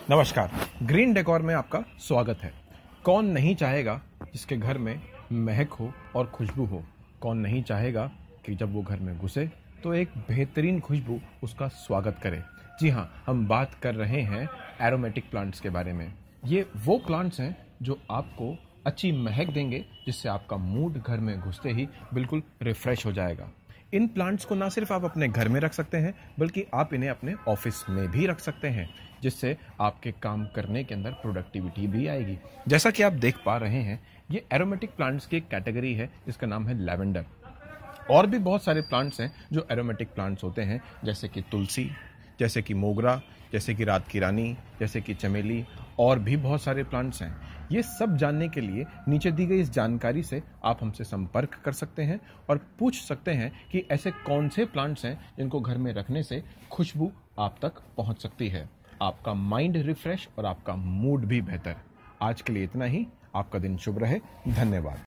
नमस्कार। Green decor में आपका स्वागत है। कौन नहीं चाहेगा जिसके घर में महक हो और खुशबू हो। कौन नहीं चाहेगा कि जब वो घर में घुसे तो एक बेहतरीन खुशबू उसका स्वागत करे। जी हाँ, हम बात कर रहे हैं एरोमेटिक प्लांट्स के बारे में। ये वो प्लांट्स हैं जो आपको अच्छी महक देंगे, जिससे आपका मूड घर में घुसते ही बिल्कुल रिफ्रेश हो जाएगा। इन प्लांट्स को ना सिर्फ आप अपने घर में रख सकते हैं, बल्कि आप इन्हें अपने ऑफिस में भी रख सकते हैं, जिससे आपके काम करने के अंदर प्रोडक्टिविटी भी आएगी। जैसा कि आप देख पा रहे हैं, ये एरोमेटिक प्लांट्स की एक कैटेगरी है जिसका नाम है लैवेंडर। और भी बहुत सारे प्लांट्स हैं जो एरोमेटिक प्लांट्स होते हैं, जैसे कि तुलसी, जैसे कि मोगरा, जैसे कि रात की रानी, जैसे कि चमेली, और भी बहुत सारे प्लांट्स हैं। ये सब जानने के लिए नीचे दी गई इस जानकारी से आप हमसे संपर्क कर सकते हैं और पूछ सकते हैं कि ऐसे कौन से प्लांट्स हैं जिनको घर में रखने से खुशबू आप तक पहुंच सकती है, आपका माइंड रिफ्रेश और आपका मूड भी बेहतर। आज के लिए इतना ही। आपका दिन शुभ रहे। धन्यवाद।